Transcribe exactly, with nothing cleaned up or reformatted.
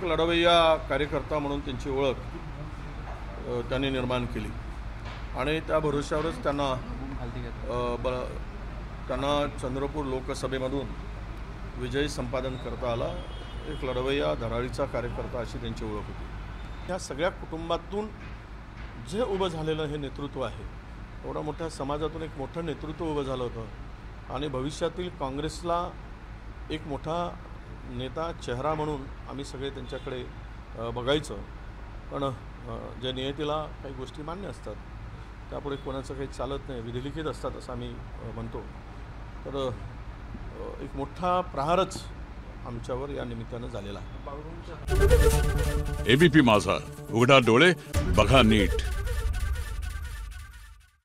लढवय्या कार्यकर्ता म्हणून त्यांची ओळख अ, त्यांनी निर्माण केली आणि त्या भरोश्यावरच त्यांना अ, ब त्यांना चंद्रपूर लोकसभेमधून विजय संपादन करता आला। एक लढवय्या धडाडीचा कार्यकर्ता अशी त्यांची ओळख होती। या सगळ्या कुटुंबातून जे उभं झालेलं हे नेतृत्व आहे, एवढा मोठ्या समाजातून एक मोठं नेतृत्व उभं झालं होतं आणि भविष्यातील काँग्रेसला एक मोठा नेता चेहरा म्हणून आम्ही सगळे त्यांच्याकडे बघायचं। पण जे नियतीला काही गोष्टी मान्य असतात त्यापुढे कोणाचं काही चालत नाही, विधिलिखित असतात असं आम्ही म्हणतो। तर एक मोठा प्रहारच आमच्यावर या निमित्तानं झालेला आहे। एबीपी माझा, उघडा डोळे बघा नीट।